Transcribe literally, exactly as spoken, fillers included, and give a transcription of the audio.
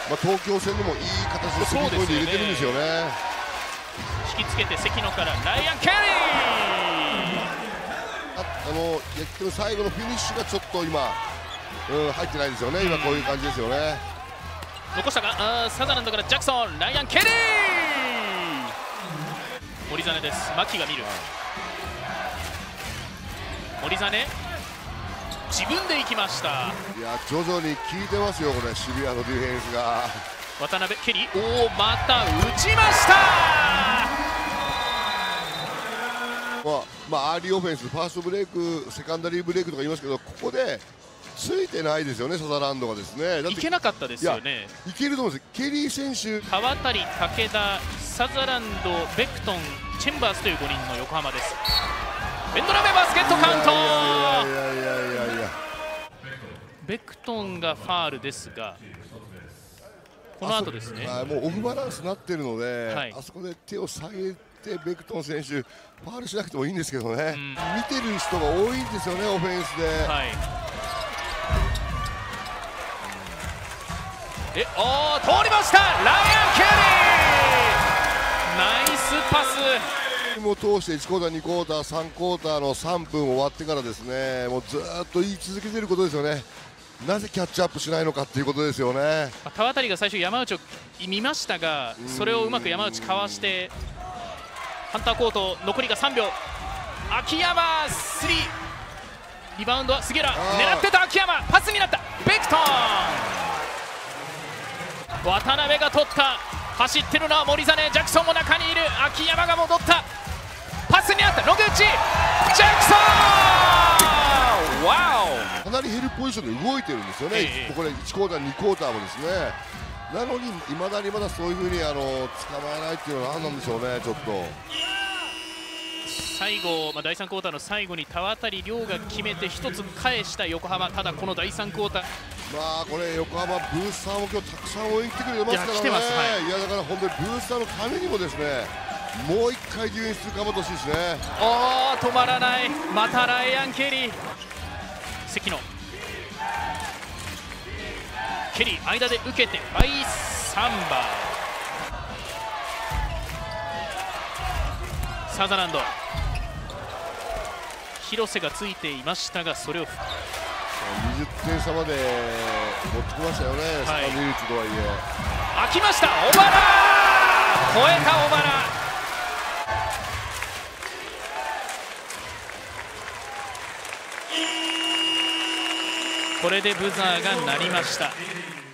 まあ、東京戦でもいい形でスリーポイント入れてるんですよね。 引きつけて関野からライアン・ケリー。 ああの野球の最後のフィニッシュがちょっと今、うん、入ってないですよね。今こういう感じですよね。 残したが、サザーランドからジャクソン、ライアン・ケリー。森実です。牧が見る。森実自分で行きました。 いや徐々に効いてますよ、これ渋谷のディフェンスが。 渡辺ケリー、おおまた打ちました。 まあ、まあ、アーリーオフェンス、ファーストブレイク、セカンダリーブレイクとか言いますけど、ここでついてないですよね、サザーランドがですね。だっていけなかったですよね。 いけると思うんです。ケリー選手、 川渡、武田、サザーランド、ベクトン、チェンバースというごにんの横浜です。ベンドラメバスケットカウント。 いやいやいやいやいや、 ベクトンがファールですが、この後ですね。 あもうオフバランスになってるので、 はい、 あそこで手を下げてベクトン選手ファウルしなくてもいいんですけどね、うん、見てる人が多いんですよね、オフェンスで。 はい、えおー通りました、ライアン・ケリー、ナイスパス。 もう通していちクォーター、にクォーター、さんクォーターのさんぷん終わってからですね、もうずっと言い続けていることですよね。なぜキャッチアップしないのかということですよね。 田渡が最初山内を見ましたが、それをうまく山内かわしてハンターコート残りがさんびょう、秋山スリー、リバウンドは杉浦、狙ってた秋山、パスになったベクトン、渡辺が取った、走ってるのは森実、ジャクソンも中にいる、秋山が戻った、パスにあった野口、ジャクソン、ワオ、 かなりヘルプポジションで動いてるんですよね、えー、これいちクォーター、にクォーターもですね。なのにいまだにまだそういうふうにあの捕まえないっていうのは何なんでしょうね、ちょっと。 最後、まあ、だいさんクォーターの最後に田渡亮が決めてひとつ返した横浜、ただこのだいさんクォーター、 まあこれ横浜ブースターも今日たくさん応援来てくれますからね。いや、はい、いやだから本当にブースターのためにもですね、もういっかいディフェンス頑張ってほしいですね。 おー止まらない、またライアン・ケリー、関野ケリー間で受けてバイサンバー、サザーランド広瀬がついていましたが、それをにじゅってん差まで持ってきましたよね、はい、スタンドリーチとはいえ。 開きました、小原超えた小原、これでブザーが鳴りました。